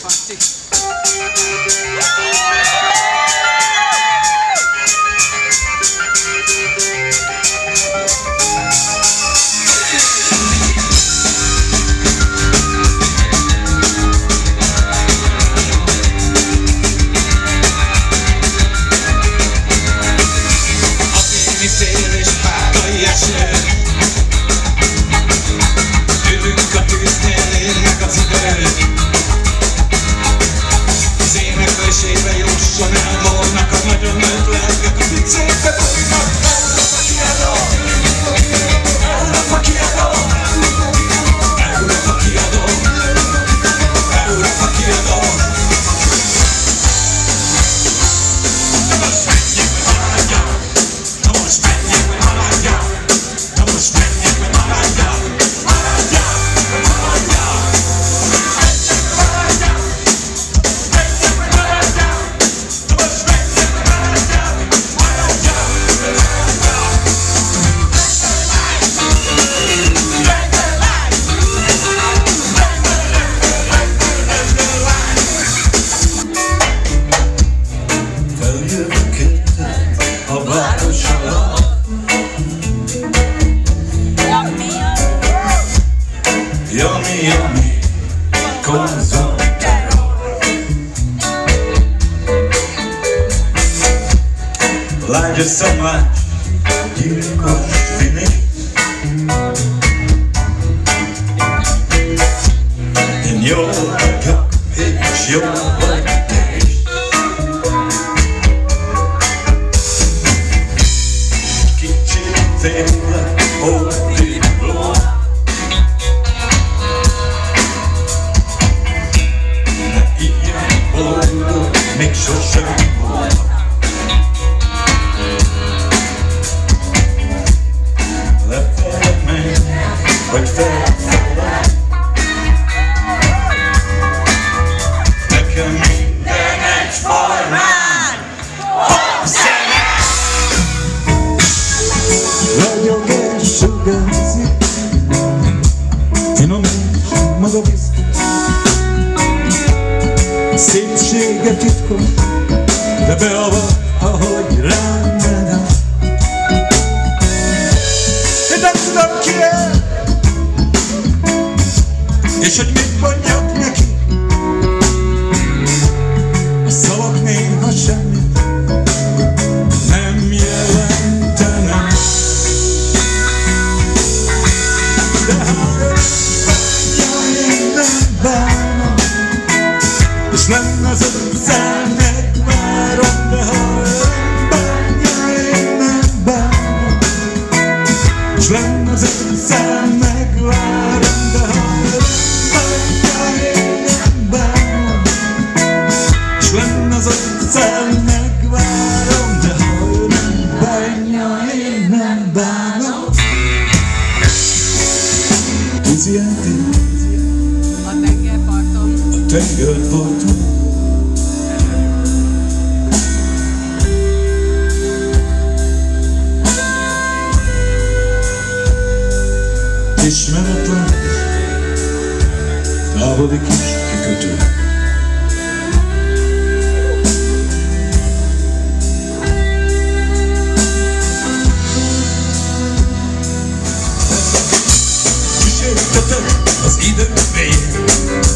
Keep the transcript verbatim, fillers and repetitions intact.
Basti. Szél és págai eső, ülünk a tűznél, ér meg az idő. Az éneklésére jusson el mornak a nagyon nőtt lelkek, a picékbe bújnak. Európa kiadó, Európa kiadó, Európa kiadó. Yummy, yummy, konzum terror. Like just so much, gyilkos finish. In your cup, it's your taste. Kicsit tényleg hódító. Még sosem volt. Lefele menj, vagy felfele. Nekem minden egyformán popzene. Vagyok és sugárzik, finom és magabiztos. Szépsége titkos, de beavat, ahogy rám menel. Én nem tudom ki el, és hogy mit mondjak neki. A szavak néha semmit nem jelentenek. De ha bánja, én nem bánom, és nem az utcán megvárom, de ha ön bánja, én nem bánom. És nem az utcán megvárom, de ha ön bánja, én nem bánom. És nem az utcán megvárom, de ha ön bánja, én nem bánom. Tuziáték A tengerparton. a tengerparton. Ismeretlen, távoli kis kikötő. Kísértetek az idő végén.